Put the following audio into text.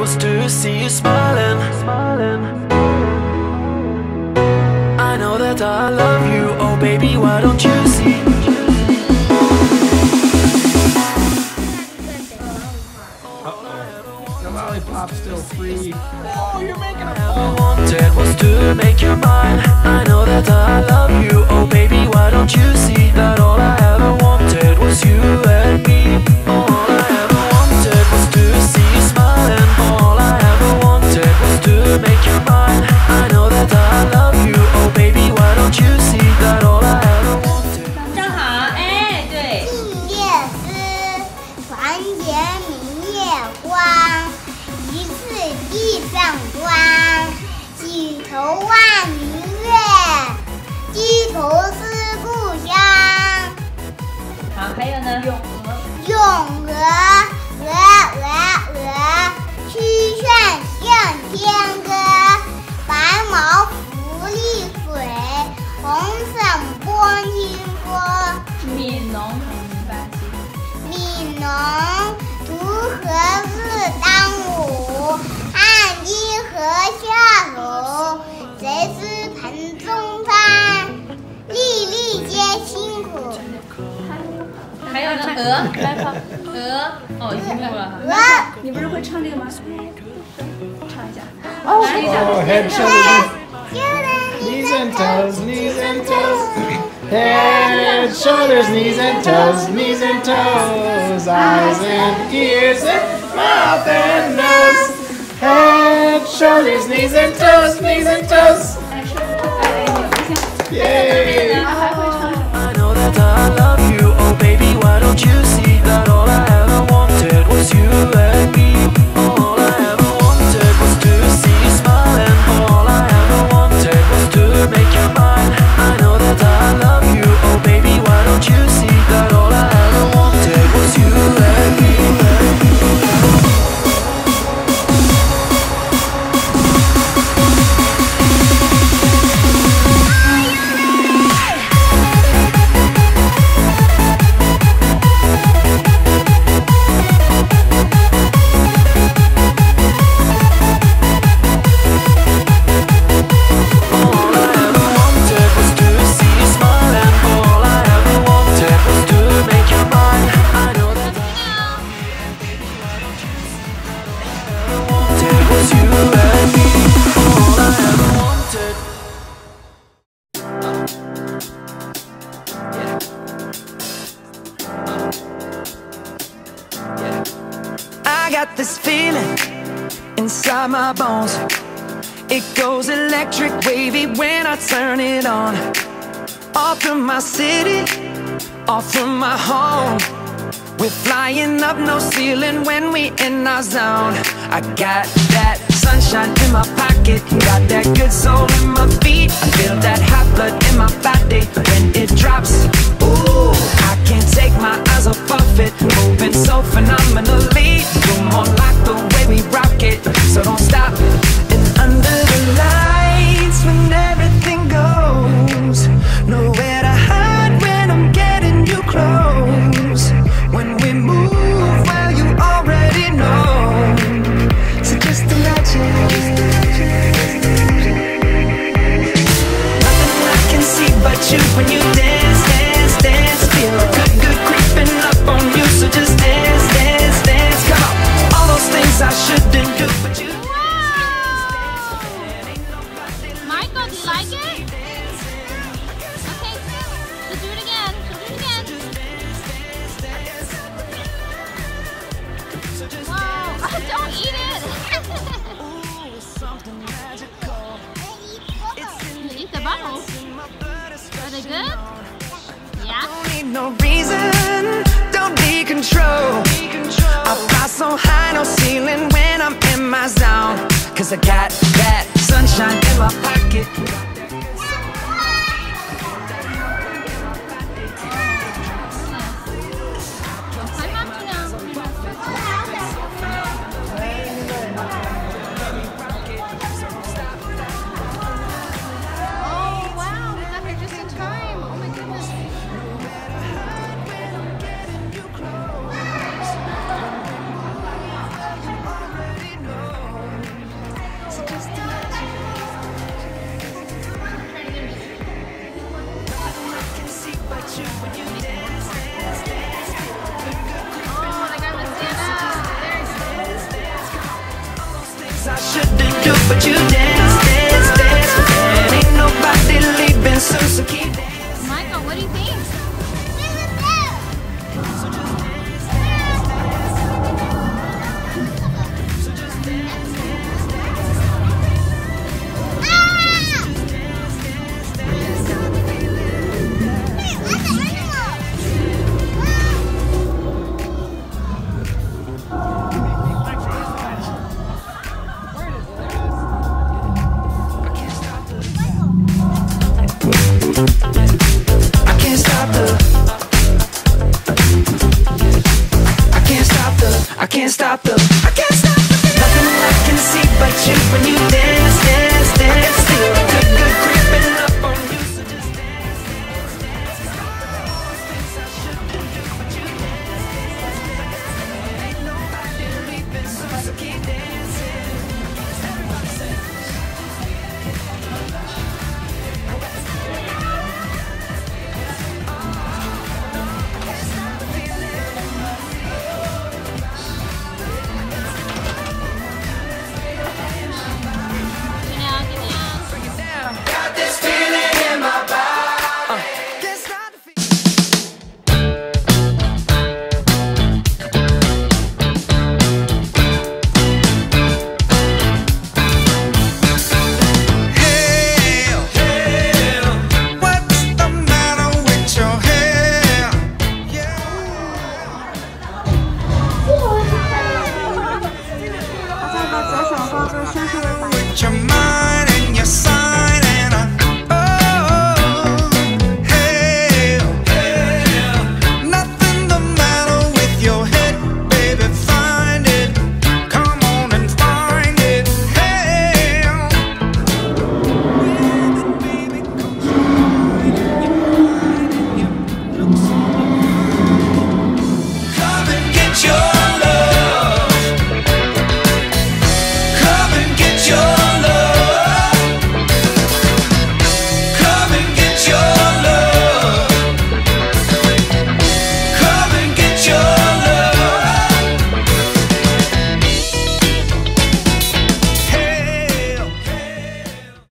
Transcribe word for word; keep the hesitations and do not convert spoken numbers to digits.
was to see you smiling. I know that I love you, oh baby, why don't you see? Lollipop still free. Oh, you're making a All I wanted was to make you mine. I know that I love you, oh baby, why don't you see that all I ever wanted was you and me. All I ever wanted was to see you smiling. All I ever wanted was to make you mine. I know that I love you, oh baby, why don't you see that all I ever wanted. 正好，哎，对。 静夜思，团结明月光。 疑似地上霜，举头望明月，低头思故乡。 好，还有呢？ 咏鹅，鹅鹅鹅，曲项向天歌。白毛浮绿水，红伞拨清波。 悯农， 悯农，图何日当午？汗滴禾下土，谁知盆中餐？粒粒皆辛苦。 还有呢？鹅，鹅，哦，已经过了。 鹅， 你不是会唱这个吗？唱一下。 Oh, 来一下。 oh, head, shoulders, knees and toes, knees and toes. Head, shoulders, knees and toes, knees and toes. Eyes and ears and mouth and nose. Head, shoulders, knees and toes, knees and toes. Yay! I know that I love you, oh baby, why don't you see that all I ever wanted was you and me. All I ever wanted was to see you smiling. All I ever wanted was to make you mine. I know that I love you, oh baby, why don't you see that all I ever wanted was you and me. I got this feeling inside my bones. It goes electric wavy when I turn it on. All through my city, all through my home. We're flying up, no ceiling when we in our zone. I got that sunshine in my pocket, got that good soul in my feet. I feel that hot blood in my body when it drops. Ooh, I can't take my eyes off of it, moving so phenomenally. You're more like the way we rock it, so don't stop. And under the lights when everything goes, nowhere to hide when I'm getting you close. When we move, well you already know. So just imagine. Nothing I can see but you when you dance, dance, dance. Feel good, good creeping up on you. So just dance, dance, dance. Come on, all those things I shouldn't do, but you. Michael, do you like it? Okay, so do it again. So do it again. Wow, don't eat it. You eat the bubbles. Are they good? Yeah. Don't need no reason, don't need control. I fly so high, no ceiling when I'm in my zone. Cause I got that sunshine in my pocket. shouldn't do, but you dance, dance, dance. And ain't nobody leaving soon, so keep dancing. Michael, what do you think? I can't stop the I can't stop the I can't stop the I can't stop the nothing I can see but you when you dance, dance, dance. Feel a good, good creeping up on you, so just dance, dance, dance. Things I shouldn't do, but you dance. Ain't nobody leaving soon, so keep dancing. Everybody say got this feeling in my body. Uh, can't stop the feeling. Hail, hail, what's the matter with your hair? Yeah. 他在把左手放在身上的把 With your mind.